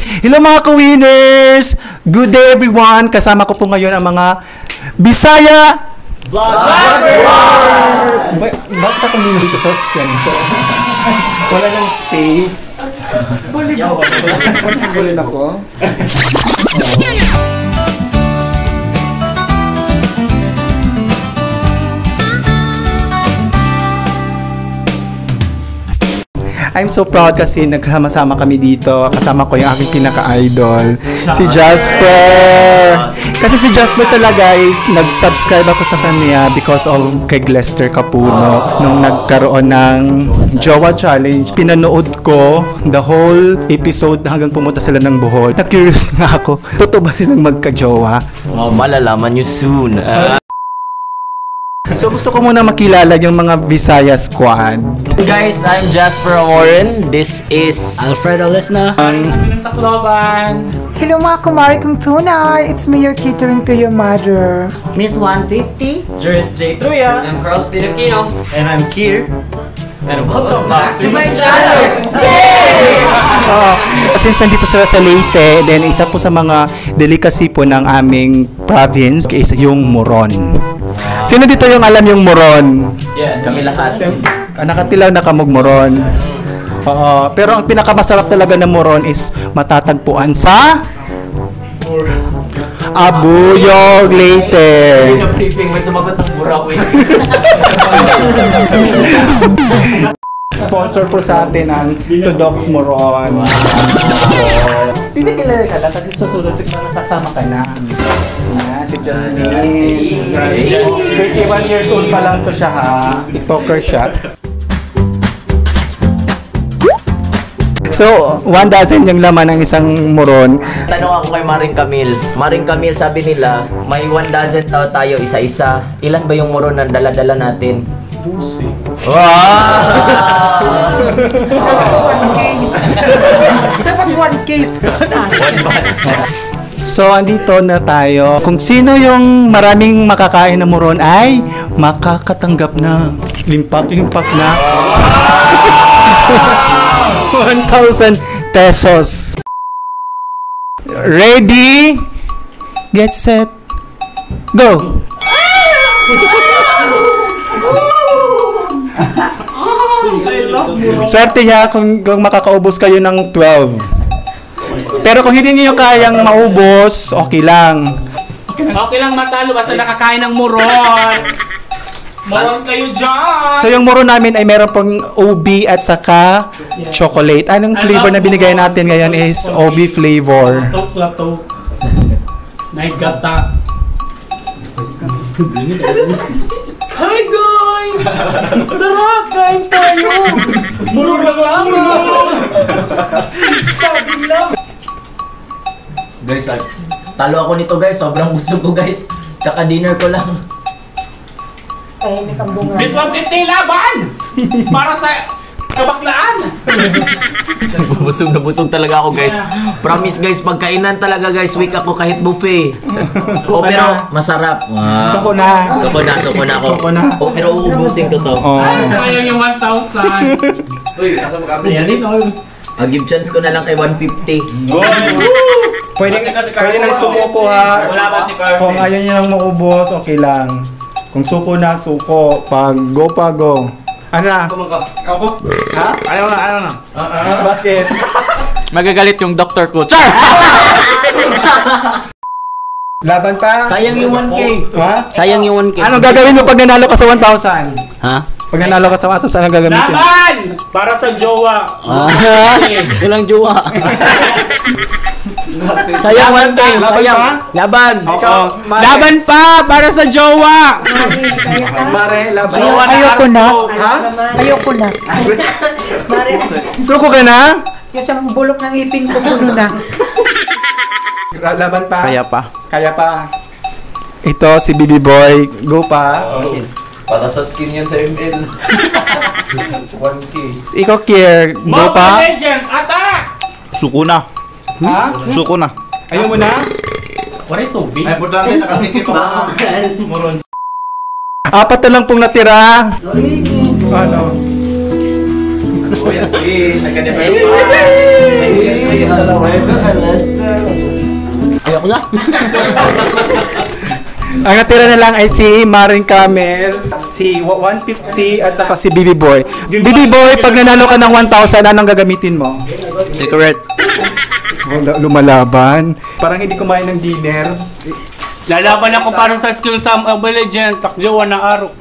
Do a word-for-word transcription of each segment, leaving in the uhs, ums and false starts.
Hello mga ka-winners! Good day everyone! Kasama ko po ngayon ang mga Bisaya Vloggers! Bakit ako nyo dito sa center? Wala lang space. Fully ba? Fully na ko? I'm so proud kasi nagkasama kami dito. Kasama ko yung aking pinaka-idol, si Jasper. Kasi si Jasper talaga guys, nag-subscribe ako sa kanya because of kay Lester Capuno. Nung nagkaroon ng Jowa Challenge, pinanood ko the whole episode hanggang pumunta sila ng Bohol. Na-curious nga ako, totoo ba silang magka-jowa? Oh, malalaman nyo soon. Uh... So gusto ko muna makilala yung mga Visaya Squad. Guys, I'm Jasper Warren. This is Alfredo Lesna. Ang Tacloban. Hello mga kumari kong tunay. It's me, your catering to your mother. Miss one fifty. Juris J. Truya. I'm Carlos Pinocchino. And I'm Kier. And welcome back to my channel! Yay! Uh, since nandito sila sa Leyte, then isa po sa mga delicacy po ng aming province is yung moron. Sino dito yung alam yung moron? Yeah, kami lahat. Nakatilaw na kamog moron. Oo, pero ang pinakamasarap talaga ng moron is matatagpuan sa Abuyog, Leyte. May sumagot ng Burawi. Sponsor po sa atin ang Todox Moron. Hindi kilala ka lang kasi susunod na nakasama ka na. Ah, si Jasmine. thirty-one years old pa lang to siya ha. TikToker siya. So, one dozen yung laman ng isang moron. Tanong ako kay Maring Camille. Maring Camille, sabi nila, may one dozen tao tayo isa-isa. Ilan ba yung moron na dala-dala natin? Pusi. Wow! One case. Dapat one case. One box. So, andito na tayo. Kung sino yung maraming makakain na moron ay makakatanggap na limpak-limpak na one thousand pesos. Ready? Get set. Go! Swerte niya kung, kung makakaubos kayo ng twelve. Pero kung hindi niyo kayang maubos, okay lang. Okay lang matalo basta nakakain ng moron. Moron kayo dyan. So yung moron namin ay meron pong O B at saka chocolate. Anong flavor na binigay natin ngayon is O B flavor. Plato, plato. Naigata. Hi guys! Tara, kain tayo! Moron lang lang. Sabi lang! Guys, ah, talo ako nito guys. Sobrang busog ko guys. Tsaka dinner ko lang. Tahimik ang bunga. Miss one fifty laban! Para sa kabaklaan. Busog na busog talaga ako guys. Promise guys, pagkainan talaga guys. Week ako kahit buffet. O pero masarap. Wow. Suko na. Suko na, suko na ako. Suko na. O pero uubusin ko to. Oh. Sayang yung one thousand. Uy, ako makabili yan dito. Ah, give chance ko na lang kay one fifty. Pwede, pwede nang sumuko ha. Kung ayaw niyo lang maubos, okay lang. Kung suko na, suko. Pag go pa, go. Ano na? Ako? Ha? Ayaw na, ayaw na. Uh, bakit? Magagalit yung doktor ko. Char! Laban pa? Sayang yung one K. Ha? Sayang yung one K. Anong gagawin mo pag nanalo ka sa one thousand? Ha? Pag nanalo ka sa one thousand, anong gagamitin? Laban! Para sa jowa. Ah, walang jowa. Sayang one K. Laban Sayang. pa? Laban. Oo. Mare. Laban pa! Para sa jowa! Mare, laban. Jowa na Ayoko na. Ha? Ayoko na. Mare, Suko ka na? yung sa bulok ng ipin ko puno na. Laban pa? Kaya pa. Kaya pa. Ito, si Bibi Boy. Go pa. Para sa skin yan sa M L. one K. Ikaw, Kier. Go Mobile pa. Legend! Attack! Suko na. Ha? Suko na. Ayaw mo na? Wala yung tubig. Ay, importante nakakikip pa. Apat na lang pong natira. Ano? Ayoko na. Ang natira na lang ay si Maring Camel, si one fifty at saka si Bibi Boy. Bibi Boy, pag nanalo ka ng one thousand, anong gagamitin mo? Secret. Wala, lumalaban. Parang hindi kumain ng dinner. Lalaban ako parang sa skill sa Mobile Legends. Takjo na araw.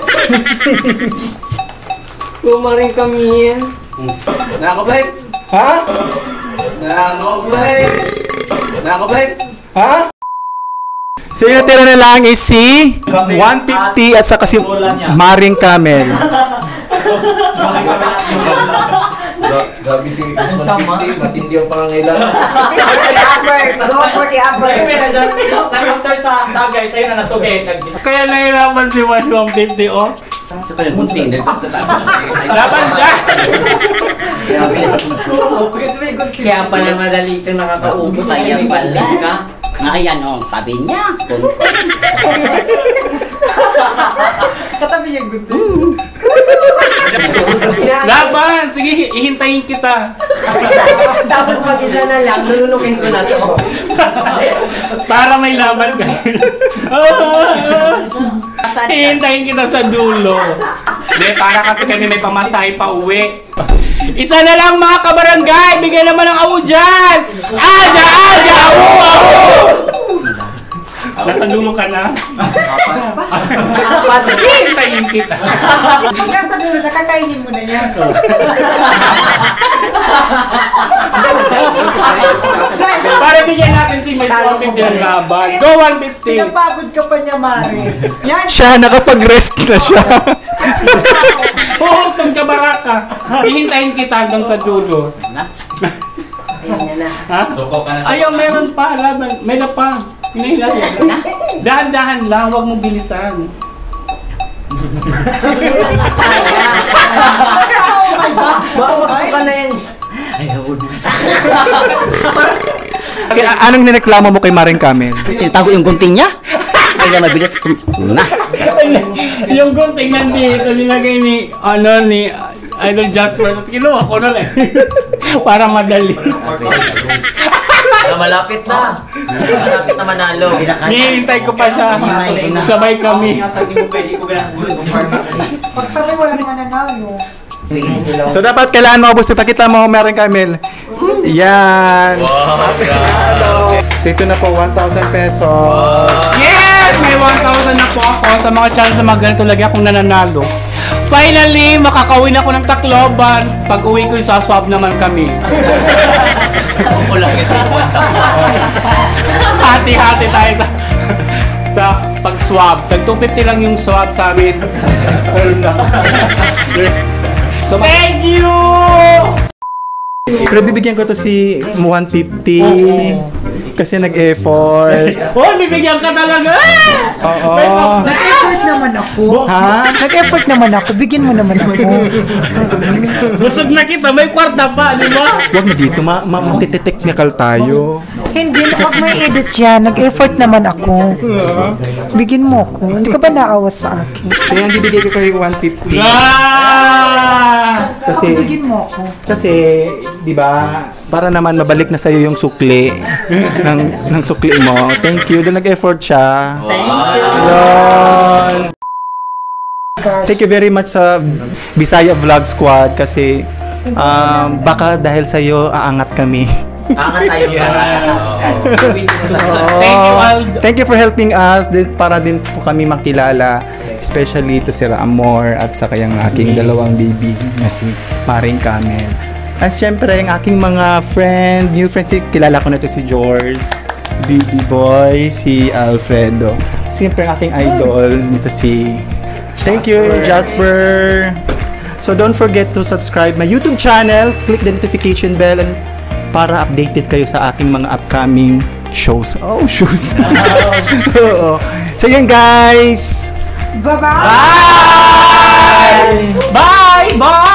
Kumaring kami yan. Nakakabay. Ha? Nakakabay. Nakakabay. Ha? So yung natira na lang is si one fifty at saka si Maring Camel. Gabi si one fifty, matindi ang pangangailangan. Go for the upper. Nag-master sa tagay. Sa'yo na natugay. Kaya nahirapan si one fifty, oh. Laban siya! Kaya pala madali kang nakakaubos. Sayang pala ka. Ayan o, tabi niya. Katabi niya gusto. Laban! Sige, ihintayin kita. Tapos mag-isa na lang, nununukin ko na to. Para may laban ka. Ihintayin kita sa dulo. Hindi, para kasi kami may pamasahe pa uwi. Isa na lang mga kabarangay! Bigay naman ng awo dyan! Aja! Aja! Awo! Awo! Nasa dulo ka na? Hintayin kita. Nasa dulo, nakakainin mo na yan. Para bigyan natin si Miss one fifty ng laban. Go one fifty! Pinapagod ka pa niya, Mari. Yan. Siya, nakapag-rest na siya. Puhuntong ka baraka. Hihintayin kita hanggang sa dulo. Ha? Ayaw, meron pa. Laban. May na pa. Hinahintayin. Dahan-dahan lang. Huwag mong bilisan. Baka makasuka na yan. Okay, a- anong nireklamo mo kay Maring Camel? Tinatago yung gunting niya. Kaya mabilis. Na. Yung gunting nandito, nilagay ni, ano, ni Idol Jasper. At kinuha ko na lang. Para madali. Na malapit na. Malapit na manalo. Nihintay ko pa siya. Sabay kami. Pag sabi wala naman nanalo. So dapat kailangan maubos. Pakita mo, Maring Camel. Yan. So ito na po, one thousand pesos. Yes! May one thousand na po ako sa mga chance na mga ganito lagi akong nananalo. Finally, makakauwi na ako ng Tacloban. Pag uwi ko, saswab naman kami. Ako lang ito. Hati-hati tayo sa, sa pag-swab. Tag two fifty lang yung swab sa amin. Ayun lang. So, thank you! Pero bibigyan ko to si one fifty. Kasi nag-effort. Oh, bibigyan ka talaga! Oo. Nag-effort naman ako. Ha? Nag-effort naman ako. Bigyan mo naman ako. Busog na kita, may kwarta pa, di ba? Huwag na dito, ma ma matite-technical tayo. Hindi, wag may edit yan. Nag-effort naman ako. Bigyan mo ako. Hindi ka ba naawa sa akin? So yan, bibigay ko kay one fifty. Ah! Kasi, Bigyan mo ako. kasi, di ba, para naman mabalik na sa'yo yung sukli ng, ng sukli mo. Thank you. Doon nag-effort siya. Thank you. Thank you very much sa Bisaya Vlog Squad kasi um, baka dahil sa'yo aangat kami. Angat tayo para. Thank you, Aldo. Thank you for helping us din para din po kami makilala, especially to si Amor at sa kayang aking dalawang baby na si Maring Camel. At syempre, ang aking mga friend, new friends, kilala ko na to si George, si Bibi Boy, si Alfredo. Siyempre, ang aking idol, nito si... Thank you, Jasper. So don't forget to subscribe my YouTube channel, click the notification bell, and para updated kayo sa aking mga upcoming shows. Oh, shows. Oo. So yun, guys. Bye-bye! Bye! Bye! Bye!